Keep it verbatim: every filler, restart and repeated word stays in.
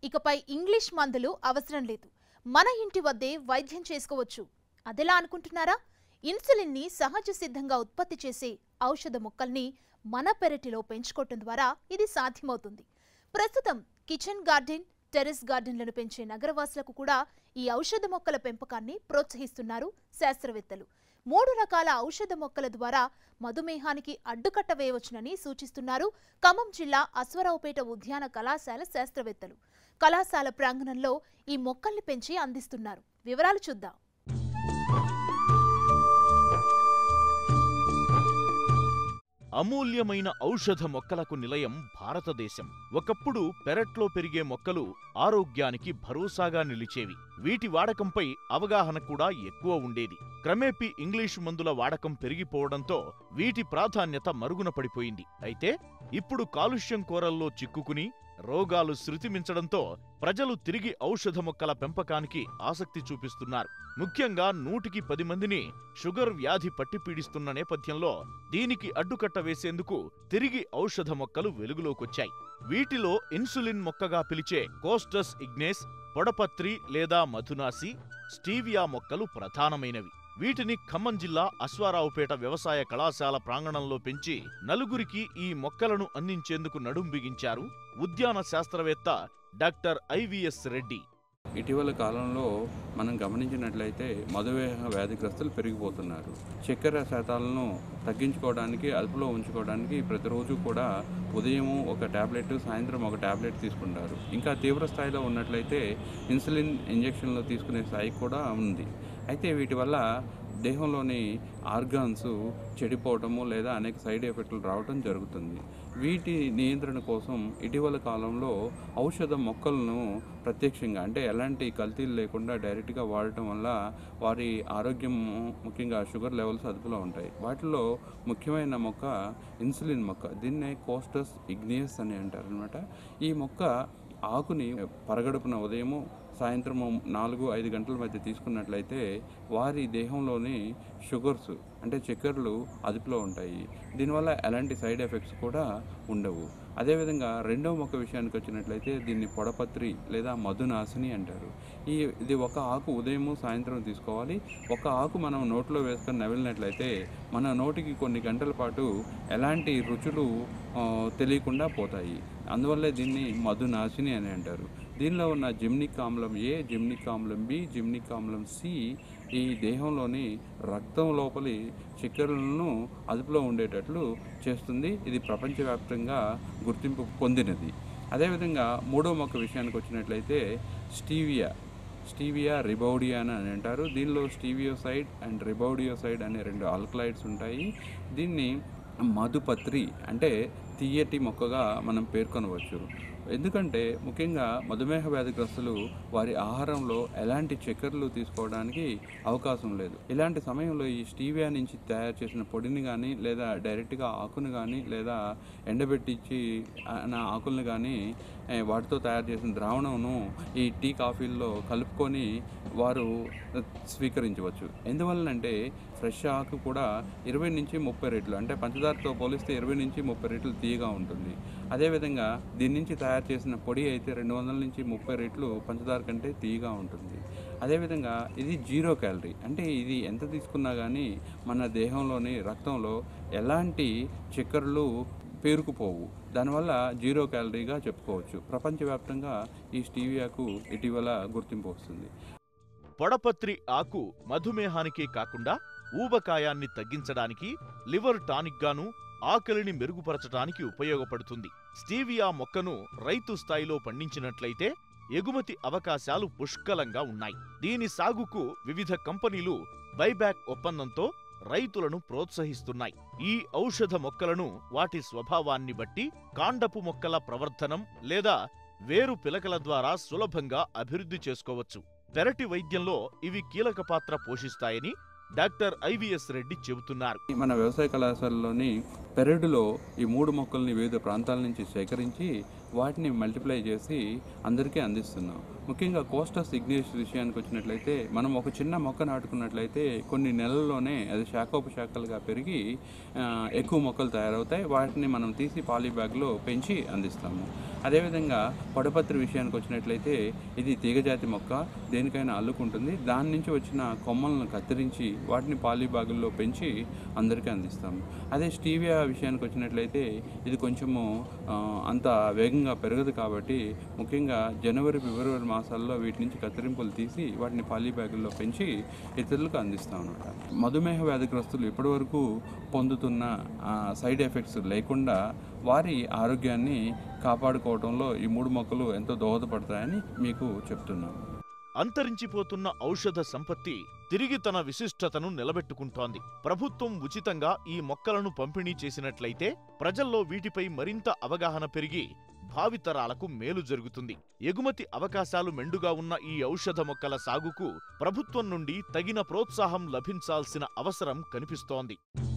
ఇకపై ఇంగ్లీష్ మందులు అవసరం లేదు, మన ఇంటి వద్దే వైద్యం చేసుకోవచ్చు. అదెలా అనుకుంటున్నారా? ఇన్సులిన్ ని సహజ సిద్ధంగా ఉత్పత్తి చేసే ఔషధ మొక్కల్ని మన పెరటిలో పెంచుకోవటం ద్వారా ఇది సాధ్యమవుతుంది. ప్రస్తుతం కిచెన్ గార్డెన్, టెర్రస్ గార్డెన్లను పెంచే నగరవాసులకు కూడా ఈ ఔషధ మొక్కల పెంపకాన్ని ప్రోత్సహిస్తున్నారు శాస్త్రవేత్తలు. మూడు రకాల ఔషధ మొక్కల ద్వారా మధుమేహానికి అడ్డుకట్ట వేయవచ్చునని సూచిస్తున్నారు ఖమ్మం జిల్లా అశ్వరావుపేట ఉద్యాన కళాశాల శాస్త్రవేత్తలు. కళాశాల ప్రాంగణంలో ఈ మొక్కల్ని పెంచి అందిస్తున్నారు. వివరాలు చూద్దాం. అమూల్యమైన ఔషధ మొక్కలకు నిలయం భారతదేశం. ఒకప్పుడు పెరట్లో పెరిగే మొక్కలు ఆరోగ్యానికి భరోసాగా నిలిచేవి. వీటి వాడకంపై అవగాహన కూడా ఎక్కువ ఉండేది. క్రమేపీ ఇంగ్లీషు మందుల వాడకం పెరిగిపోవడంతో వీటి ప్రాధాన్యత మరుగున పడిపోయింది. అయితే ఇప్పుడు కాలుష్యం కోరల్లో చిక్కుకుని రోగాలు శృతిమించడంతో ప్రజలు తిరిగి ఔషధ మొక్కల పెంపకానికి ఆసక్తి చూపిస్తున్నారు. ముఖ్యంగా నూటికి పది మందిని షుగర్ వ్యాధి పట్టిపీడిస్తున్న నేపథ్యంలో దీనికి అడ్డుకట్ట వేసేందుకు తిరిగి ఔషధ మొక్కలు వెలుగులోకొచ్చాయి. వీటిలో ఇన్సులిన్ మొక్కగా పిలిచే కోస్టస్ ఇగ్నేస్, పొడపత్రి లేదా మధునాసి, స్టీవియా మొక్కలు ప్రధానమైనవి. వీటిని ఖమ్మం జిల్లా అశ్వారావుపేట వ్యవసాయ కళాశాల ప్రాంగణంలో పెంచి నలుగురికి ఈ మొక్కలను అందించేందుకు నడుం బిగించారు ఉద్యాన శాస్త్రవేత్త డాక్టర్ ఐవిఎస్ రెడ్డి. ఇటీవల కాలంలో మనం గమనించినట్లయితే మధుమేహ వ్యాధిగ్రస్తులు పెరిగిపోతున్నారు. చక్కెర శాతాలను తగ్గించుకోవడానికి, అదుపులో ఉంచుకోవడానికి ప్రతిరోజు కూడా ఉదయం ఒక ట్యాబ్లెట్, సాయంత్రం ఒక ట్యాబ్లెట్ తీసుకుంటారు. ఇంకా తీవ్ర స్థాయిలో ఉన్నట్లయితే ఇన్సులిన్ ఇంజెక్షన్లు తీసుకునే స్థాయి కూడా ఉంది. అయితే వీటి వల్ల దేహంలోని ఆర్గాన్స్ చెడిపోవటము లేదా అనేక సైడ్ ఎఫెక్టులు రావటం జరుగుతుంది. వీటి నియంత్రణ కోసం ఇటీవల కాలంలో ఔషధ మొక్కలను ప్రత్యక్షంగా, అంటే ఎలాంటి కల్తీలు లేకుండా డైరెక్ట్గా వాడటం వల్ల వారి ఆరోగ్యం, ముఖ్యంగా షుగర్ లెవెల్స్ అదుపులో ఉంటాయి. వాటిలో ముఖ్యమైన మొక్క ఇన్సులిన్ మొక్క. దీన్నే కోస్టస్ ఇగ్నియస్ అని అంటారు అనమాట. ఈ మొక్క ఆకుని పరగడుపున ఉదయము, సాయంత్రం నాలుగు ఐదు గంటల మధ్య తీసుకున్నట్లయితే వారి దేహంలోని షుగర్స్, అంటే చక్కెరలు అదుపులో ఉంటాయి. దీనివల్ల ఎలాంటి సైడ్ ఎఫెక్ట్స్ కూడా ఉండవు. అదేవిధంగా రెండవ మొక్క విషయానికి వచ్చినట్లయితే దీన్ని పొడపత్రి లేదా మధునాసిని అంటారు. ఈ ఇది ఒక ఆకు ఉదయము, సాయంత్రం తీసుకోవాలి. ఒక ఆకు మనం నోట్లో వేసుకొని నవిలినట్లయితే మన నోటికి కొన్ని గంటల పాటు ఎలాంటి రుచులు తెలియకుండా పోతాయి. అందువల్లే దీన్ని మధునాసిని అని అంటారు. దీనిలో ఉన్న జిమ్నిక్ ఆమ్లం ఏ, జిమ్నిక్ ఆమ్లం బి, జిమ్నిక్ ఆమ్లం సి ఈ దేహంలోని రక్తం లోపలి చక్కెరలను అదుపులో ఉండేటట్లు చేస్తుంది. ఇది ప్రపంచవ్యాప్తంగా గుర్తింపు పొందినది. అదేవిధంగా మూడో మొక్క విషయానికి వచ్చినట్లయితే స్టీవియా స్టీవియా రిబౌడియా అని అంటారు. దీనిలో స్టీవియోసైడ్ అండ్ రిబౌడియోసైడ్ అనే రెండు ఆల్కలాయిడ్స్ ఉంటాయి. దీన్ని మధుపత్రి అంటే తీయటి మొక్కగా మనం పేర్కొనవచ్చు. ఎందుకంటే ముఖ్యంగా మధుమేహ వ్యాధిగ్రస్తులు వారి ఆహారంలో ఎలాంటి చక్కెరలు తీసుకోవడానికి అవకాశం లేదు. ఇలాంటి సమయంలో ఈ స్టీవియా నుంచి తయారు చేసిన పొడిని కానీ, లేదా డైరెక్ట్గా ఆకును కానీ, లేదా ఎండబెట్టించి ఆకులను కానీ వాటితో తయారు చేసిన ద్రావణంను ఈ టీ కాఫీల్లో కలుపుకొని వారు స్వీకరించవచ్చు. ఎందువలనంటే ఫ్రెష్ ఆకు కూడా ఇరవై నుంచి ముప్పై రెట్లు, అంటే పంచదారతో పోలిస్తే ఇరవై నుంచి ముప్పై రెట్లు తీయగా ఉంటుంది. అదేవిధంగా దీని నుంచి తయారు చేసిన పొడి అయితే రెండు వందల నుంచి ముప్పై రెట్లు పంచదార కంటే తీయగా ఉంటుంది. అదేవిధంగా ఇది జీరో క్యాలరీ, అంటే ఇది ఎంత తీసుకున్నా కానీ మన దేహంలోని రక్తంలో ఎలాంటి చక్కెరలు పేరుకుపోవు. దానివల్ల జీరో క్యాలరీగా చెప్పుకోవచ్చు. ప్రపంచవ్యాప్తంగా ఈ స్టీవియాకు ఇటీవల గుర్తింపు వస్తుంది. పొడపత్రి ఆకు మధుమేహానికే కాకుండా ఊబకాయాన్ని తగ్గించడానికి, లివర్ టానిక్ గాను, ఆకలిని మెరుగుపరచడానికి ఉపయోగపడుతుంది. స్టీవియా మొక్కను రైతు స్థాయిలో పండించినట్లయితే ఎగుమతి అవకాశాలు పుష్కలంగా ఉన్నాయి. దీని సాగుకు వివిధ కంపెనీలు బైబ్యాక్ ఒప్పందంతో రైతులను ప్రోత్సహిస్తున్నాయి. ఈ ఔషధ మొక్కలను వాటి స్వభావాన్ని బట్టి కాండపు మొక్కల ప్రవర్ధనం లేదా వేరు పిలకల ద్వారా సులభంగా అభివృద్ధి చేసుకోవచ్చు. పెరటి వైద్యంలో ఇవి కీలక పాత్ర పోషిస్తాయని డాక్టర్ ఐవిఎస్ రెడ్డి చెబుతున్నారు. మన వ్యవసాయ కళాశాలలోని పెరడులో ఈ మూడు మొక్కల్ని వివిధ ప్రాంతాల నుంచి సేకరించి వాటిని మల్టిప్లై చేసి అందరికీ అందిస్తున్నాం. ముఖ్యంగా కోస్టస్ ఇగ్నియస్ విషయానికి వచ్చినట్లయితే మనం ఒక చిన్న మొక్క నాటుకున్నట్లయితే కొన్ని నెలల్లోనే అది శాఖోపశాఖలుగా పెరిగి ఆ, ఎక్కువ మొక్కలు తయారవుతాయి. వాటిని మనం తీసి పాలీ బ్యాగ్లో పెంచి అందిస్తాము. అదేవిధంగా పొడపత్రి విషయానికి వచ్చినట్లయితే ఇది తీగజాతి మొక్క, దేనికైనా అల్లుకుంటుంది. దాని నుంచి వచ్చిన కొమ్మలను కత్తిరించి వాటిని పాలీ బ్యాగుల్లో పెంచి అందరికీ అందిస్తాము. అదే స్టీవియా విషయానికి వచ్చినట్లయితే ఇది కొంచెము ఆ, అంత వేగంగా పెరగదు కాబట్టి ముఖ్యంగా జనవరి ఫిబ్రవరి మాసాల్లో వీటి నుంచి కత్తిరింపులు తీసి వాటిని పాలీ బ్యాగుల్లో పెంచి ఇతరులకు అందిస్తాం అన్నమాట. మధుమేహ వ్యాధిగ్రస్తులు ఇప్పటివరకు పొందుతున్న సైడ్ ఎఫెక్ట్స్ లేకుండా వారి ఆరోగ్యాన్ని కాపాడుకోవడంలో ఈ మూడు మొక్కలు ఎంతో దోహదపడతాయని మీకు చెప్తున్నాను. అంతరించిపోతున్న ఔషధ సంపత్తి తిరిగి తన విశిష్టతను నిలబెట్టుకుంటోంది. ప్రభుత్వం ఉచితంగా ఈ మొక్కలను పంపిణీ చేసినట్లయితే ప్రజల్లో వీటిపై మరింత అవగాహన పెరిగి భావితరాలకు మేలు జరుగుతుంది. ఎగుమతి అవకాశాలు మెండుగా ఉన్న ఈ ఔషధ మొక్కల సాగుకు ప్రభుత్వం నుండి తగిన ప్రోత్సాహం లభించాల్సిన అవసరం కనిపిస్తోంది.